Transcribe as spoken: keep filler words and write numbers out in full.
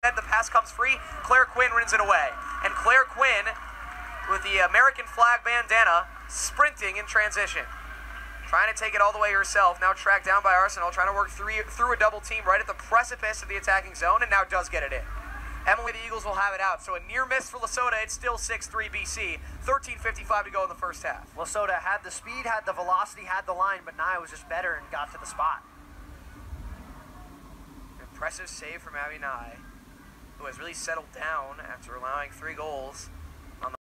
The pass comes free. Claire Quinn wins it away. And Claire Quinn, with the American flag bandana, sprinting in transition. Trying to take it all the way herself. Now tracked down by Arsenal. Trying to work through, through a double team right at the precipice of the attacking zone. And now does get it in. Emily, the Eagles will have it out. So a near miss for Lesotho. It's still six three B C. thirteen fifty-five to go in the first half. Lesotho had the speed, had the velocity, had the line, but Nia was just better and got to the spot. Impressive save from Abby Nye, who has really settled down after allowing three goals